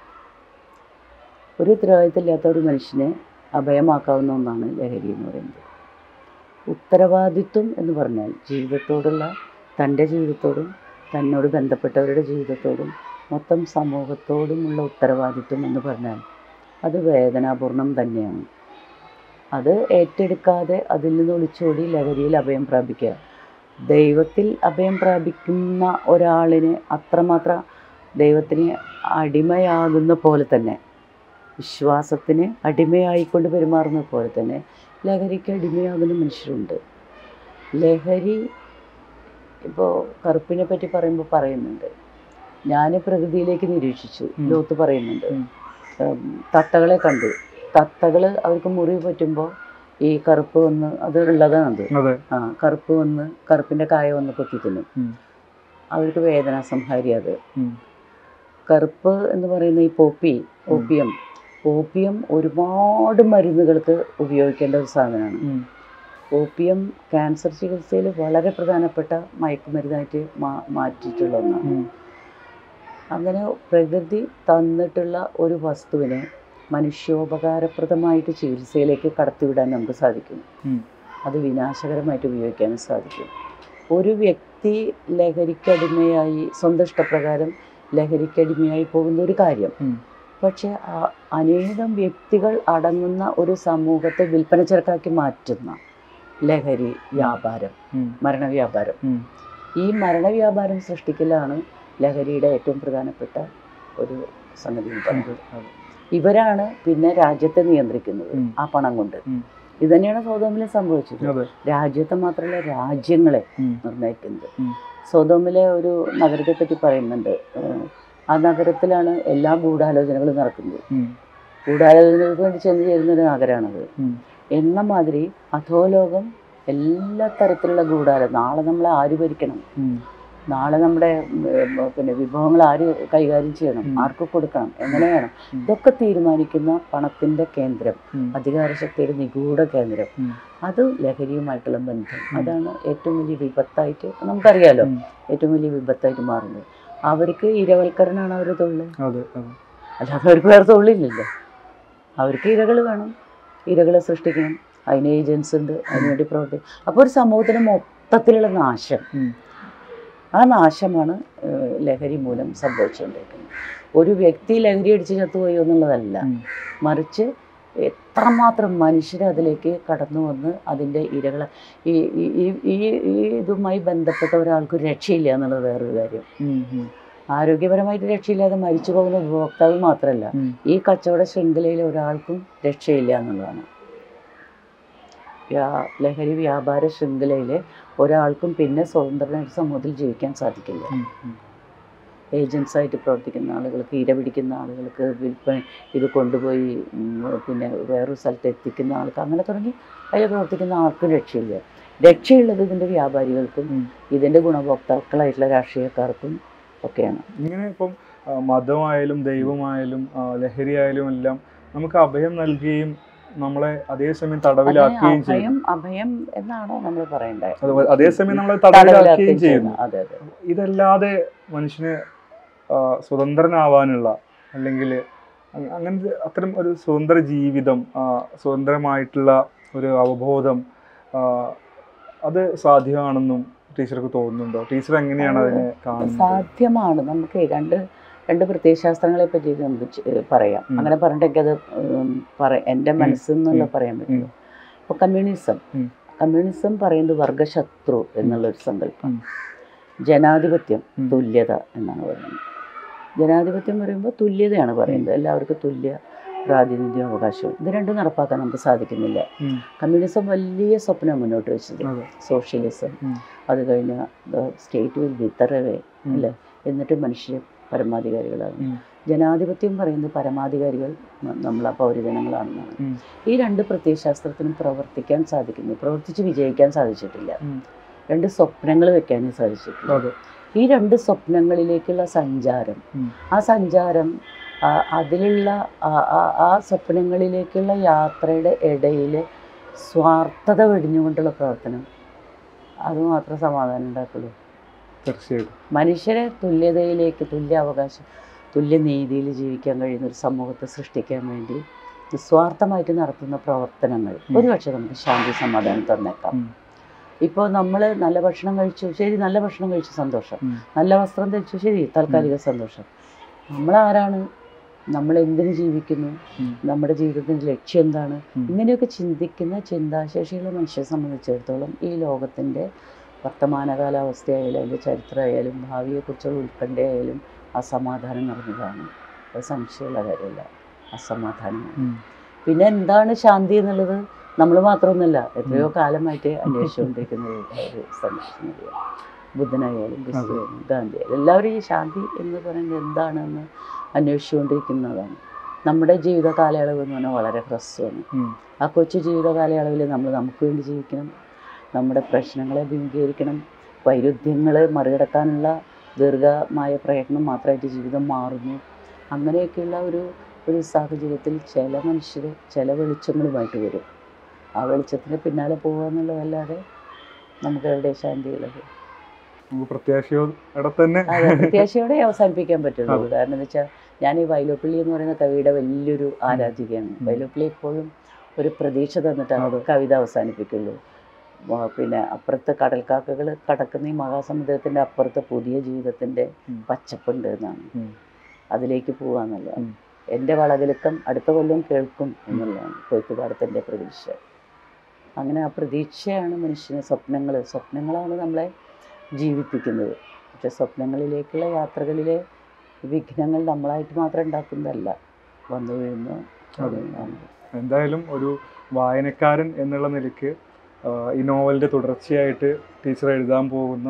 ഒരു ഉത്തരവാദിത്തമില്ലാത്ത ഒരു മനുഷ്യനെ അഭയമാക്കാവുന്ന ഒന്നാണ് ലഹരി എന്ന് പറയുന്നത്. ഉത്തരവാദിത്വം എന്ന് പറഞ്ഞാൽ ജീവിതത്തോടുള്ള തൻ്റെ ജീവിതത്തോടും തന്നോട് ബന്ധപ്പെട്ടവരുടെ ജീവിതത്തോടും മൊത്തം സമൂഹത്തോടുമുള്ള ഉത്തരവാദിത്വം എന്ന് പറഞ്ഞാൽ അത് വേദനാപൂർണം തന്നെയാണ്. അത് ഏറ്റെടുക്കാതെ അതിൽ നിന്ന് ഒളിച്ചോടി ലഹരിയിൽ അഭയം പ്രാപിക്കുക. ദൈവത്തിൽ അഭയം പ്രാപിക്കുന്ന ഒരാളിന് അത്രമാത്രം ദൈവത്തിന് അടിമയാകുന്ന പോലെ തന്നെ, വിശ്വാസത്തിന് അടിമയായിക്കൊണ്ട് പെരുമാറുന്നത് പോലെ തന്നെ ലഹരിക്ക് അടിമയാകുന്ന മനുഷ്യരുണ്ട്. ലഹരി ഇപ്പോൾ കറുപ്പിനെ പറ്റി പറയുമ്പോൾ പറയുന്നുണ്ട്, ഞാൻ പ്രകൃതിയിലേക്ക് നിരീക്ഷിച്ചു. ലോത്ത് പറയുന്നുണ്ട്, തത്തകളെ കണ്ടു. തത്തകൾ അവർക്ക് മുറിവ് പറ്റുമ്പോൾ ഈ കറുപ്പ് വന്ന് അത് ഉള്ളതാണത് ആ കറുപ്പ് വന്ന് കറുപ്പിൻ്റെ കായ വന്ന് കൊത്തി തിന്നും. അവർക്ക് വേദന സംഹാരി. അത് കറുപ്പ് എന്ന് പറയുന്ന ഈ പോപ്പി ഓപ്പിയം ഓപ്പിയം ഒരുപാട് മരുന്നുകൾക്ക് ഉപയോഗിക്കേണ്ട ഒരു സാധനമാണ്. ഓപ്പിയം ക്യാൻസർ ചികിത്സയിൽ വളരെ പ്രധാനപ്പെട്ട മയക്കുമരുന്നായിട്ട് മാ മാറ്റിയിട്ടുള്ള ഒന്നാണ്. അങ്ങനെ പ്രകൃതി തന്നിട്ടുള്ള ഒരു വസ്തുവിനെ മനുഷ്യോപകാരപ്രദമായിട്ട് ചികിത്സയിലേക്ക് കടത്തിവിടാൻ നമുക്ക് സാധിക്കും. അത് വിനാശകരമായിട്ട് ഉപയോഗിക്കാനും സാധിക്കും. ഒരു വ്യക്തി ലഹരിക്കടിമയായി സ്വന്തം ഇഷ്ടപ്രകാരം ലഹരിക്കടിമയായി പോകുന്ന ഒരു കാര്യം, പക്ഷെ അനേകം വ്യക്തികൾ അടങ്ങുന്ന ഒരു സമൂഹത്തെ വിൽപ്പന ചരക്കാക്കി മാറ്റുന്ന ലഹരി വ്യാപാരം, മരണവ്യാപാരം. ഈ മരണവ്യാപാരം സൃഷ്ടിക്കലാണ് ലഹരിയുടെ ഏറ്റവും പ്രധാനപ്പെട്ട ഒരു സംഗതി. ഇവരാണ് പിന്നെ രാജ്യത്തെ നിയന്ത്രിക്കുന്നത് ആ പണം കൊണ്ട്. ഇത് തന്നെയാണ് സോതോമിലെ സംഭവിച്ചത്. രാജ്യത്തെ മാത്രമല്ല രാജ്യങ്ങളെ നിർണ്ണയിക്കുന്നത്. സോതോമിലെ ഒരു നഗരത്തെ പറ്റി പറയുന്നുണ്ട്. ആ നഗരത്തിലാണ് എല്ലാ ഗൂഢാലോചനകളും നടക്കുന്നത്. ഗൂഢാലോചനകൾക്ക് വേണ്ടി ചെന്ന് ചേരുന്ന ഒരു നഗരമാണത്. എന്ന മാതിരി അധോലോകം എല്ലാ തരത്തിലുള്ള ഗൂഢാലോചന. നാളെ നമ്മളെ ആര് ഭരിക്കണം, നാളെ നമ്മുടെ പിന്നെ വിഭവങ്ങൾ ആര് കൈകാര്യം ചെയ്യണം, ആർക്ക് കൊടുക്കണം, എങ്ങനെ വേണം, ഇതൊക്കെ തീരുമാനിക്കുന്ന പണത്തിൻ്റെ കേന്ദ്രം, അധികാരശക്തിയുടെ നിഗൂഢ കേന്ദ്രം. അത് ലഹരിയുമായിട്ടുള്ള ബന്ധം, അതാണ് ഏറ്റവും വലിയ വിപത്തായിട്ട് നമുക്കറിയാലോ, ഏറ്റവും വലിയ വിപത്തായിട്ട് മാറുന്നത്. അവർക്ക് ഇരവൽക്കരണമാണ് അവരുടെ തൊഴിൽ. അല്ലാതെ അവർക്ക് വേറെ തൊഴിലില്ലല്ലോ. അവർക്ക് ഇരകൾ വേണം, ഇരകളെ സൃഷ്ടിക്കണം. അതിന് ഏജൻസ് ഉണ്ട്, അതിനുവേണ്ടി പ്രവർത്തിക്കും. അപ്പോൾ ഒരു സമൂഹത്തിന് മൊത്തത്തിലുള്ള നാശം, ആ നാശമാണ് ലഹരി മൂലം സംഭവിച്ചുകൊണ്ടിരിക്കുന്നത്. ഒരു വ്യക്തി ലഹരി അടിച്ച് ചത്തുപോയി എന്നുള്ളതല്ല, മറിച്ച് എത്രമാത്രം മനുഷ്യർ അതിലേക്ക് കടന്നു വന്ന് അതിൻ്റെ ഇരകളെ ഈ ഈ ഈ ഈ ഇതുമായി ബന്ധപ്പെട്ട ഒരാൾക്ക് രക്ഷയില്ല എന്നുള്ളത് വേറൊരു കാര്യം. ആരോഗ്യപരമായിട്ട് രക്ഷയില്ലാതെ മരിച്ചു പോകുന്ന ഉപഭോക്താവ് മാത്രമല്ല, ഈ കച്ചവട ശൃംഖലയിൽ ഒരാൾക്കും രക്ഷയില്ല എന്നുള്ളതാണ്. വ്യാ ലഹരി വ്യാപാര ശൃംഖലയിൽ ഒരാൾക്കും പിന്നെ സ്വതന്ത്രനായിട്ട് സമൂഹത്തിൽ ജീവിക്കാൻ സാധിക്കില്ല. ഏജൻസായിട്ട് പ്രവർത്തിക്കുന്ന ആളുകൾക്ക്, ഇര പിടിക്കുന്ന ആളുകൾക്ക്, വിൽപ്പന ഇത് കൊണ്ടുപോയി പിന്നെ വേറൊരു സ്ഥലത്ത് എത്തിക്കുന്ന ആൾക്ക്, അങ്ങനെ തുടങ്ങി അതിൽ പ്രവർത്തിക്കുന്ന ആർക്കും രക്ഷയില്ല. രക്ഷയുള്ളത് ഇതിൻ്റെ വ്യാപാരികൾക്കും ഇതിൻ്റെ ഗുണഭോക്താക്കളായിട്ടുള്ള രാഷ്ട്രീയക്കാർക്കും ഒക്കെയാണ്. ഇങ്ങനെ ഇപ്പം മതമായാലും ദൈവമായാലും ലഹരി ആയാലും എല്ലാം നമുക്ക് അഭയം നൽകുകയും നമ്മളെ അതേസമയം തടവിലാക്കുകയും ചെയ്യും. അഭയം എന്നാണോ നമ്മൾ പറയേണ്ടത്? അതേസമയം നമ്മളെ തടവിലാക്കുകയും ചെയ്യുന്നു. ഇതല്ലാതെ മനുഷ്യന് സ്വതന്ത്രനാവാനുള്ള, അല്ലെങ്കിൽ അങ്ങനത്തെ അത്തരം ഒരു സ്വതന്ത്ര ജീവിതം, സ്വതന്ത്രമായിട്ടുള്ള ഒരു അവബോധം, അത് സാധ്യമാണെന്നും ടീച്ചർക്ക് തോന്നുന്നുണ്ടോ? ടീച്ചർ എങ്ങനെയാണ് അതിനെ കാണുന്നത്? സാധ്യമാണ്. നമുക്ക് രണ്ട് രണ്ട് പ്രത്യയശാസ്ത്രങ്ങളെ പറ്റി നമുക്ക് പറയാം. അങ്ങനെ പറഞ്ഞിട്ടൊക്കെ അത് പറയാം, എൻ്റെ മനസ്സിൽ നിന്നുള്ള പറയാൻ പറ്റുള്ളൂ. ഇപ്പോൾ കമ്മ്യൂണിസം കമ്മ്യൂണിസം പറയുന്നത് വർഗശത്രു എന്നുള്ളൊരു സങ്കല്പം. ജനാധിപത്യം തുല്യത എന്നാണ് പറയുന്നത്. ജനാധിപത്യം പറയുമ്പോൾ തുല്യതയാണ് പറയുന്നത്, എല്ലാവർക്കും തുല്യ പ്രാതിനിധ്യം അവകാശവും. ഇത് രണ്ടും നടപ്പാക്കാൻ നമുക്ക് സാധിക്കുന്നില്ല. കമ്മ്യൂണിസം വലിയ സ്വപ്നം മുന്നോട്ട് വെച്ചത്, സോഷ്യലിസം. അത് കഴിഞ്ഞ സ്റ്റേറ്റ് വിൽ വിത്തറവേ അല്ലേ, എന്നിട്ട് മനുഷ്യർ പരമാധികാരികളാണ്. ജനാധിപത്യം പറയുന്നത് പരമാധികാരികൾ നമ്മൾ പൗരജനങ്ങളാണെന്നാണ്. ഈ രണ്ട് പ്രത്യയശാസ്ത്രത്തിനും പ്രവർത്തിക്കാൻ സാധിക്കുന്നു, പ്രവർത്തിച്ച് വിജയിക്കാൻ സാധിച്ചിട്ടില്ല. രണ്ട് സ്വപ്നങ്ങൾ വെക്കാനേ സാധിച്ചിട്ടില്ല. ഈ രണ്ട് സ്വപ്നങ്ങളിലേക്കുള്ള സഞ്ചാരം, ആ സഞ്ചാരം അതിലുള്ള ആ സ്വപ്നങ്ങളിലേക്കുള്ള യാത്രയുടെ ഇടയിൽ സ്വാർത്ഥത വെടിഞ്ഞുകൊണ്ടുള്ള പ്രവർത്തനം, അതുമാത്രം സമാധാനം ഉണ്ടാക്കുള്ളൂ. തീർച്ചയായിട്ടും മനുഷ്യരെ തുല്യതയിലേക്ക്, തുല്യ അവകാശം, തുല്യനീതിയിൽ ജീവിക്കാൻ കഴിയുന്ന ഒരു സമൂഹത്തെ സൃഷ്ടിക്കാൻ വേണ്ടി നിസ്വാർത്ഥമായിട്ട് നടത്തുന്ന പ്രവർത്തനങ്ങൾ ഒരുപക്ഷെ നമുക്ക് ശാന്തി സമാധാനം തന്നേക്കാം. ഇപ്പോൾ നമ്മൾ നല്ല ഭക്ഷണം കഴിച്ചു, ശരി, നല്ല ഭക്ഷണം കഴിച്ചു, സന്തോഷം. നല്ല വസ്ത്രം ധരിച്ചു, ശരി, താൽക്കാലിക സന്തോഷം. നമ്മളാരാണ്, നമ്മൾ എന്തിനു ജീവിക്കുന്നു, നമ്മുടെ ജീവിതത്തിൻ്റെ ലക്ഷ്യം എന്താണ്, ഇങ്ങനെയൊക്കെ ചിന്തിക്കുന്ന ചിന്താശേഷിയുള്ള മനുഷ്യരെ സംബന്ധിച്ചിടത്തോളം ഈ ലോകത്തിൻ്റെ വർത്തമാനകാലാവസ്ഥയായാലും അതിൻ്റെ ചരിത്രമായാലും ഭാവിയെക്കുറിച്ചുള്ള ഉത്കണ്ഠയായാലും അസമാധാനം നിറഞ്ഞതാണ്. അത് സംശയമുള്ള കാര്യമല്ല, അസമാധാനമാണ്. പിന്നെ എന്താണ് ശാന്തി എന്നുള്ളത് നമ്മൾ മാത്രമൊന്നുമല്ല, എത്രയോ കാലമായിട്ട് അന്വേഷിച്ചുകൊണ്ടിരിക്കുന്ന ഒരു സംരക്ഷണം. ബുദ്ധനായാലും ക്രിസ്തുവായാലും ഗാന്ധിയായാലും എല്ലാവരും ഈ ശാന്തി എന്ന് പറയുന്നത് എന്താണെന്ന് അന്വേഷിച്ചുകൊണ്ടിരിക്കുന്നതാണ്. നമ്മുടെ ജീവിത കാലയളവ് എന്ന് പറഞ്ഞാൽ വളരെ ഹ്രസ്വമാണ്. ആ കൊച്ചു ജീവിത കാലയളവിൽ നമ്മൾ നമുക്ക് വേണ്ടി ജീവിക്കണം, നമ്മുടെ പ്രശ്നങ്ങളെ അഭിമുഖീകരിക്കണം, വൈരുദ്ധ്യങ്ങളെ മറികടക്കാനുള്ള ദീർഘമായ പ്രയത്നം മാത്രമായിട്ട് ജീവിതം മാറുന്നു. അങ്ങനെയൊക്കെയുള്ള ഒരു ഒരു സാഹചര്യത്തിൽ ചില മനുഷ്യർ ചില വെളിച്ചങ്ങളുമായിട്ട് വരും. ആ വെളിച്ചത്തിന് പിന്നാലെ പോകുക എന്നുള്ളതല്ലാതെ നമുക്ക് എവിടെ ശാന്തിയുള്ളത്? പ്രത്യാശയോടെ തന്നെ അതെ, പ്രത്യാശയോടെ അവസാനിപ്പിക്കാൻ പറ്റുള്ളൂ. കാരണം എന്ന് വെച്ചാൽ ഞാൻ ഈ വൈലോപ്പിള്ളി എന്ന് പറയുന്ന കവിയുടെ വലിയൊരു ആരാധികയാണ്. വൈലോപ്പിള്ളി എപ്പോഴും ഒരു പ്രതീക്ഷ തന്നിട്ടാണ് കവിത അവസാനിപ്പിക്കുള്ളൂ. പിന്നെ അപ്പുറത്ത് കടൽക്കാക്കകൾ കടക്കുന്ന ഈ മഹാസമുദ്രത്തിൻ്റെ അപ്പുറത്ത് പുതിയ ജീവിതത്തിൻ്റെ പച്ചപ്പുണ്ട് എന്നാണ്, അതിലേക്ക് പോവാന്നുള്ളതാണ്. എൻ്റെ വളകിലുക്കം അടുത്ത കൊല്ലം കേൾക്കും എന്നുള്ളതാണ് കൊയ്ത്തുപാടത്തിൻ്റെ പ്രതീക്ഷ. അങ്ങനെ ആ പ്രതീക്ഷയാണ് മനുഷ്യന്. സ്വപ്നങ്ങൾ സ്വപ്നങ്ങളാണ് നമ്മളെ ജീവിപ്പിക്കുന്നത്. പക്ഷെ സ്വപ്നങ്ങളിലേക്കുള്ള യാത്രകളിലെ വിഘ്നങ്ങൾ നമ്മളായിട്ട് മാത്രം ഉണ്ടാക്കുന്നതല്ല, വന്നു വീഴുന്നു. എന്തായാലും ഒരു വായനക്കാരൻ എന്നുള്ള നിലയ്ക്ക് ഈ നോവലിൻ്റെ തുടർച്ചയായിട്ട് ടീച്ചർ എഴുതാൻ പോകുന്ന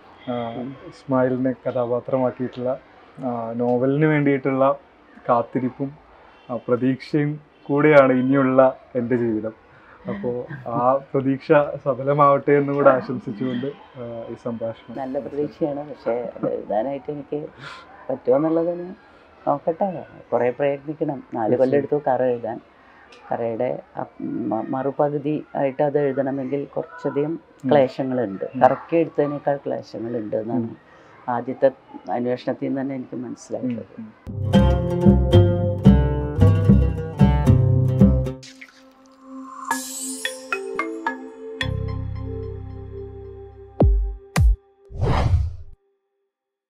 ഇസ്മായിലിനെ കഥാപാത്രമാക്കിയിട്ടുള്ള നോവലിന് വേണ്ടിയിട്ടുള്ള കാത്തിരിപ്പും പ്രതീക്ഷയും കൂടെയാണ് ഇനിയുള്ള എൻ്റെ ജീവിതം. അപ്പോൾ ആ പ്രതീക്ഷ സഫലമാവട്ടെ എന്നും കൂടെ ആശംസിച്ചുകൊണ്ട് ഈ സംഭാഷണം. നല്ല പ്രതീക്ഷയാണ്, പക്ഷേ അത് എഴുതാനായിട്ട് എനിക്ക് പറ്റുമോ എന്നുള്ളതിന് നോക്കട്ടെ. കുറേ പ്രയത്നിക്കണം. നാല് കൊല്ലം എടുത്തു കറ എഴുതാൻ. കറയുടെ മറുപകുതി ആയിട്ട് അത് എഴുതണമെങ്കിൽ കുറച്ചധികം ക്ലേശങ്ങളുണ്ട്. കറക്കി എടുത്തതിനേക്കാൾ ക്ലേശങ്ങളുണ്ട് എന്നാണ് ആദ്യത്തെ അന്വേഷണത്തിൽ നിന്ന് തന്നെ എനിക്ക് മനസ്സിലായിട്ടുള്ളത്.